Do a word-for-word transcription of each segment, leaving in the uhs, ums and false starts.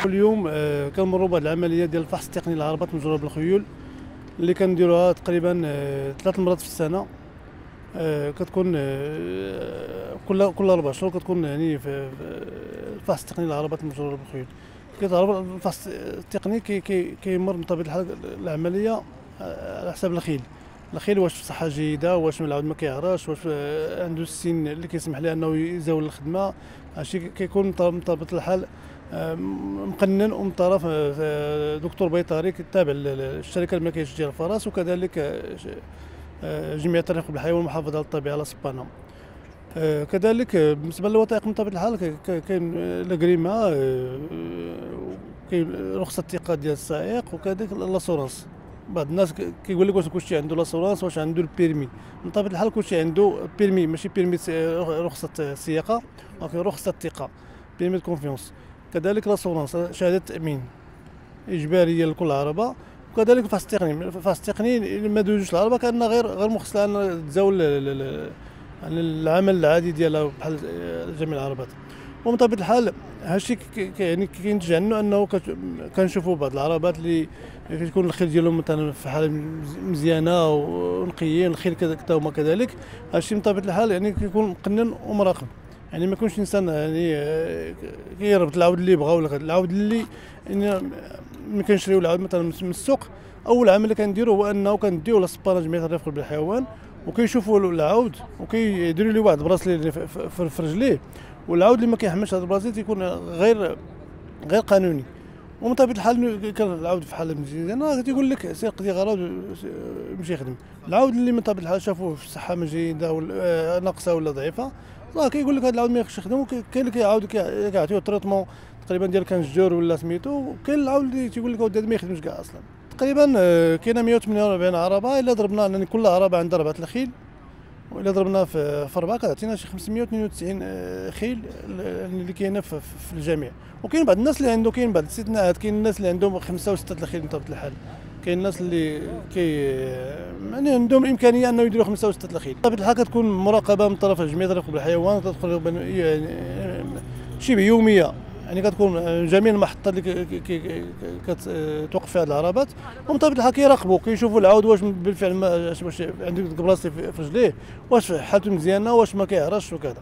كل يوم آه، كنمروا بهذه العمليه ديال الفحص التقني للعربات المجروره بالخيول اللي كنديروها تقريبا آه، ثلاث مرات في السنه. آه، كتكون آه، كل كل اربع شهور كتكون يعني في في الفحص التقني للعربات المجروره بالخيول. كيتعرف الفحص التقني كي كي كيمر بطبيعه الحال العمليه آه، على حساب الخيل. الخيل واش في صحه جيده، واش العود ما كيعرش، واش آه، عنده السن اللي كيسمح ليه انه يزاول الخدمه. هادشي كيكون بطبيعه الحال آه، مقنن ومن طرف آه، دكتور بيطري كتابع الشركه الملكيه لتشجير الفرس، وكذلك آه، آه، جمعيه التنقل بالحيوان والمحافظه على الطبيعه لاسبانا. آه، كذلك آه، بالنسبه للوثائق من طبيعه الحال ك- ك- كاين آه، لاغريما، آه، كاين رخصه الثقه ديال السائق، وكذلك لاسورانس. بعض الناس ك- كيقول لك واش كلشي عنده لاسورانس، واش عنده البيرمي. من طبيعه الحال كلشي عنده بيرمي، ماشي بيرمي س- رخصه السياقه، ولكن رخصه الثقه، بيرمي دو كونفيونس. كذلك لاسورانس شهاده تامين اجباريه لكل عربه. وكذلك الفحص التقني الفحص التقني ما دوزوش العربه كانها غير غير مرخصه انها تزاول ال- ال- يعني العمل العادي ديالها بحال جميع العربات. ومن طبيعه الحال هادشي كي- كي- يعني كينتج عنه انه كت- كنشوفوا بعض العربات اللي كتكون الخيل ديالهم مثلا في حاله مز- مزيانه ونقيين، الخيل كذا كذا هما كذلك. هادشي من طبيعه الحال يعني كيكون مقنن ومراقب. يعني ما يكونش انسان يعني آه، كيربط العود اللي بغا ولا كذا. العود اللي يعني ملي كنشريو العود مثلا من السوق، اول عمل اللي كنديرو هو انه كنديو للسبانه جمعيه الرفق بالحيوان، وكيشوفوا له العود وكيديروا ليه واحد البراسلي اللي في- في في- في رجليه. والعود اللي ما كيحملش هذا البراسلي تيكون غير غير قانوني. ومن طبيعه الحال كان العود في حاله مزيانه تيقول لك سير قضي غرض ومشي يخدم. العود اللي من طبيعه الحال شافوه في صحه ما جيده ولا آه، ناقصه ولا ضعيفه، راه كيقول لك هذا العود ما يخش يخدم. وكاين اللي كيعاود كي- كيعطيوه تريتمون تقريبا ديال كنجور ولا سميتو. وكاين العود اللي تيقول لك اودي هذا ما يخدمش كاع اصلا. تقريبا آه، كاينه مئة وثمانية وأربعين عربه. الا ضربنا لان كل عربه عندها اربعه الخيل، والا ضربنا في في اربعه كتعطينا شي خمسمئة واثنين وتسعين آه، خيل اللي كاينه في, في في الجميع. وكاين بعض الناس اللي عنده كاين بعض الاستثناءات، كاين الناس اللي عندهم خمسه وسته الخيل بطبيعه الحال. كاين الناس اللي كي يعني عندهم الامكانيه انه يديروا خمسه وسته الخيل. بطبيعه الحال كتكون مراقبه من طرف جمعيه الرفق بالحيوان، تدخل يعني شبه يوميه. يعني كتكون جميع المحطات اللي كي- كي- كي- كتوقف فيها العربات، ومن طبيعه الحال كيراقبوا كيشوفوا العود واش بالفعل ما واش عنده ديك البلاصه في في رجليه، واش حالته مزيانه، واش ما كيعرش وكذا.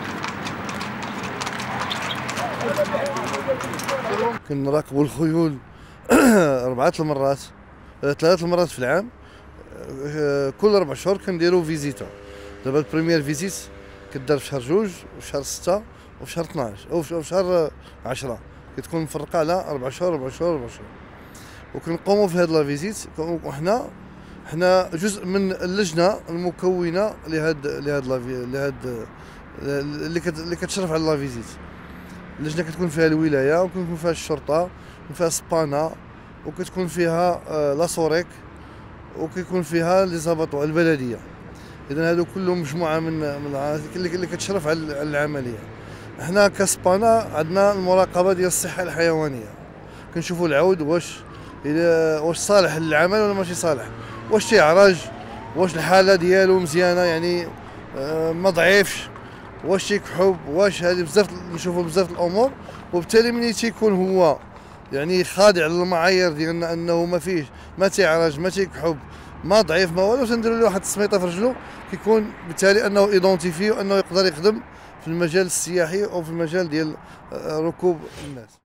كنراقبوا الخيول أربعة المرات ثلاث المرات في العام. آه، كل أربع شهور كنديروا فيزيتا. دابا البريمير فيزيت كدار في شهر جوج وفي شهر ستة وفي شهر اثناش أو في شهر عشرة. كتكون مفرقة على أربع شهور أربع شهور أربع شهور. وكنقوموا في هاد لا فيزيت وحنا حنا جزء من اللجنة المكونة لهاد لهاد لا في- لهاد اللي كت- اللي كتشرف على لا فيزيت. اللجنه كتكون فيها الولايه، وكتكون فيها الشرطه، وكتكون فيها سبانا، وكتكون فيها آه، لاسوريك، وكيكون فيها لي زاباطو البلديه. اذا هادو كلهم مجموعه من من الع- اللي اللي كتشرف على على العمليه. حنا كسبانا عندنا المراقبه ديال الصحه الحيوانيه. كنشوفوا العود واش إذا واش صالح للعمل ولا ماشي صالح، واش تيعرج، واش الحاله ديالو مزيانه يعني آه، ما ضعيفش، واش تيكحب، واش هذه بزاف نشوفوا بزاف الامور. وبالتالي ملي تيكون هو يعني خاضع للمعايير ديالنا انه ما فيه ما تيعرج ما تيكحب ما ضعيف ما والو، تنديروا له واحد السميطه في رجلو، كيكون بالتالي انه ايدونتيفي وانه يقدر يخدم في المجال السياحي او في المجال ديال آه، ركوب الناس.